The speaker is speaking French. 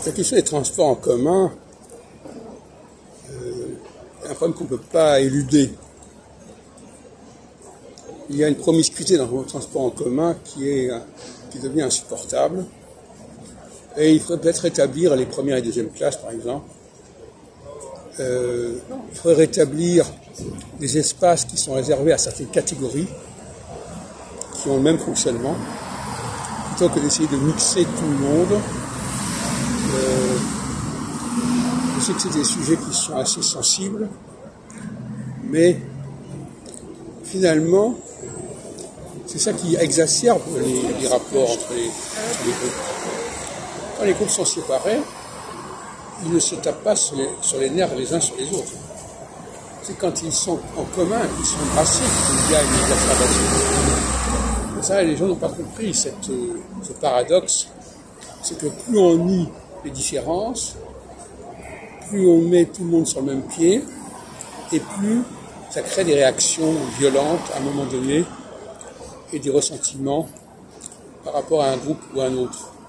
La question des transports en commun est un problème qu'on ne peut pas éluder. Il y a une promiscuité dans le transport en commun qui devient insupportable. Et il faudrait peut-être rétablir les premières et deuxièmes classes, par exemple. Il faudrait rétablir des espaces qui sont réservés à certaines catégories qui ont le même fonctionnement, plutôt que d'essayer de mixer tout le monde. Je sais que c'est des sujets qui sont assez sensibles, mais finalement, c'est ça qui exacerbe les rapports entre les groupes. Quand les groupes sont séparés, ils ne se tapent pas sur les nerfs les uns sur les autres. C'est quand ils sont en commun, qu'ils sont brassés, qu'il y a une exacerbation. Et ça, les gens n'ont pas compris ce paradoxe. C'est que plus on nie les différences, plus on met tout le monde sur le même pied, et plus ça crée des réactions violentes à un moment donné, et des ressentiments par rapport à un groupe ou à un autre.